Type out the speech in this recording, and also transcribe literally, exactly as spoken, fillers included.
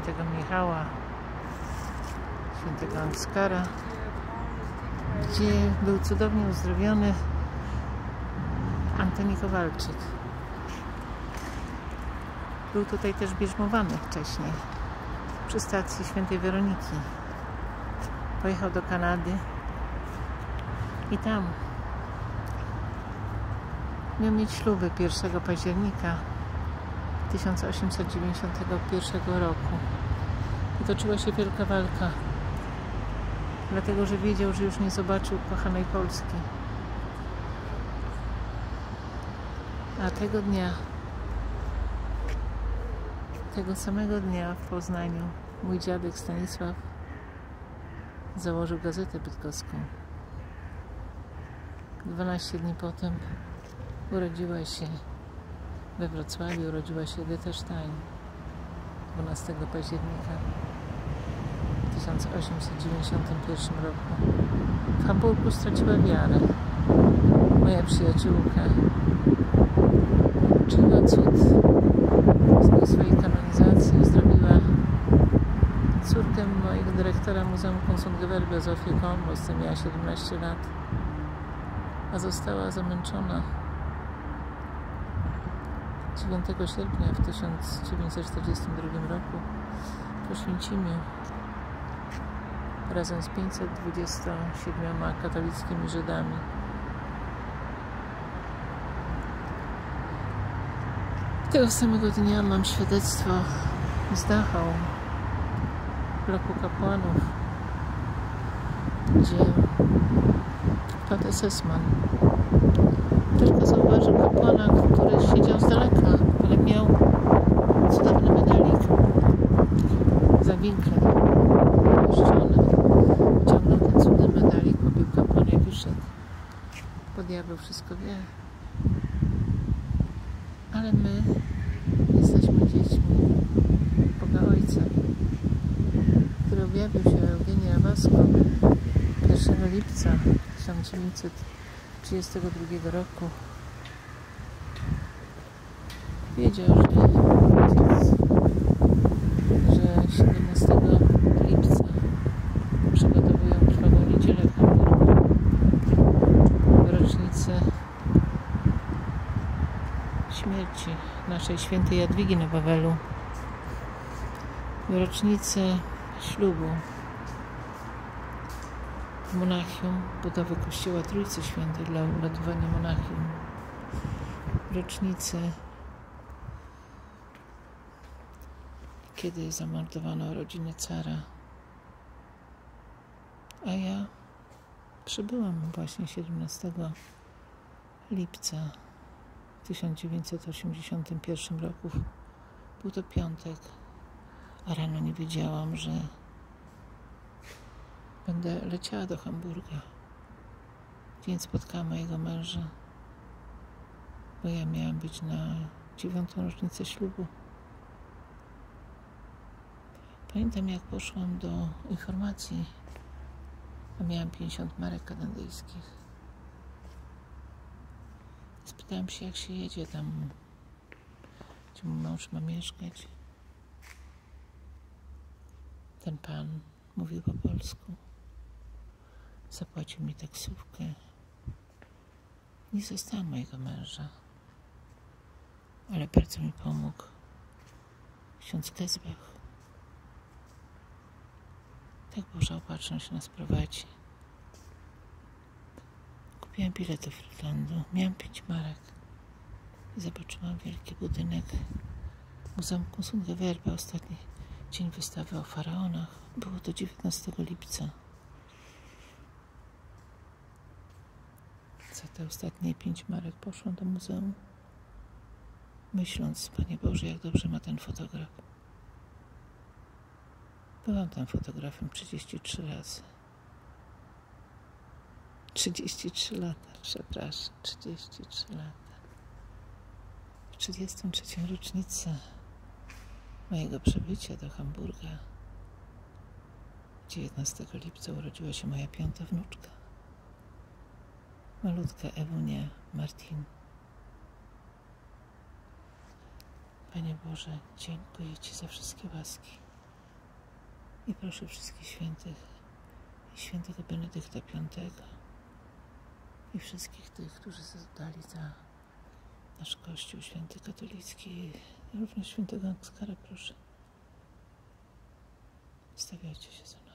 świętego Michała, świętego Anskara, gdzie był cudownie uzdrowiony Antoni Kowalczyk. Był tutaj też bierzmowany wcześniej, przy stacji Świętej Weroniki. Pojechał do Kanady i tam miał mieć śluby pierwszego października tysiąc osiemset dziewięćdziesiątego pierwszego roku. I toczyła się wielka walka, dlatego że wiedział, że już nie zobaczył kochanej Polski. A tego dnia, tego samego dnia w Poznaniu mój dziadek Stanisław założył Gazetę Bydgoską. dwanaście dni potem urodziła się we Wrocławiu, urodziła się Edyta Stein dwunastego października tysiąc osiemset dziewięćdziesiątego pierwszego roku. W Hamburgu straciła wiarę. Moja przyjaciółka czyniła cud z swojej kanonizacji, zrobiła córkę mojego dyrektora Muzeum Kunstgewerbe Zofię Kornbluth, która miała siedemnaście lat, a została zamęczona dziewiątego sierpnia w tysiąc dziewięćset czterdziestym drugim roku w Oświęcimiu razem z pięćset dwudziestoma siedmioma katolickimi Żydami. Tego samego dnia mam świadectwo z Dachau, bloku kapłanów, gdzie Pater Sesman tylko zauważył kapłana, który siedział z daleka, ale miał cudowny medalik za winklem umieszczony. Ciągnął ten cudny medalik, pobił kapłana i wyszedł. Bo diabeł wszystko wie. Ale my jesteśmy dziećmi Boga Ojca, który objawił się Eugenii Rawasco pierwszego lipca tysiąc dziewięćset trzydziestego drugiego roku. Wiedział, że, że siedemnastego lipca przygotowują krwawą niedzielę w Hamburgu, w rocznicę śmierci naszej świętej Jadwigi na Wawelu, w rocznicę ślubu w Monachium, budowy kościoła Trójcy Świętej dla uradowania Monachium, w rocznicę, kiedy zamordowano rodzinę cara. A ja przybyłam właśnie siedemnastego lipca w tysiąc dziewięćset osiemdziesiątym pierwszym roku. Był to piątek, a rano nie wiedziałam, że będę leciała do Hamburga, gdzie spotkałam mojego męża, bo ja miałam być na dziewiątą rocznicę ślubu. Pamiętam, jak poszłam do informacji, a miałam pięćdziesiąt marek kanadyjskich. Spytałam się, jak się jedzie tam, gdzie mój mąż ma mieszkać. Ten pan mówił po polsku. Zapłacił mi taksówkę. Nie zostałam mojego męża, ale bardzo mi pomógł ksiądz Kezbach. Tak Boża Opatrzność nas prowadzi. Kupiłam bilet do Friedlandu. Miałam pięć marek. I zobaczyłam wielki budynek Muzeum Kunstgewerbe. Ostatni dzień wystawy o faraonach. Było to dziewiętnastego lipca. Za te ostatnie pięć marek poszłam do muzeum, myśląc, Panie Boże, jak dobrze ma ten fotograf. Byłam tam fotografem trzydzieści trzy razy. trzydzieści trzy lata, przepraszam, trzydzieści trzy lata. W trzydziestą trzecią rocznicę mojego przybycia do Hamburga dziewiętnastego lipca urodziła się moja piąta wnuczka. Malutka Ewunia Martin. Panie Boże, dziękuję Ci za wszystkie łaski. I proszę wszystkich świętych, i świętego Benedykta Piątego, i wszystkich tych, którzy zadali za nasz Kościół święty katolicki, również świętego Oskara, proszę, stawiajcie się za nami.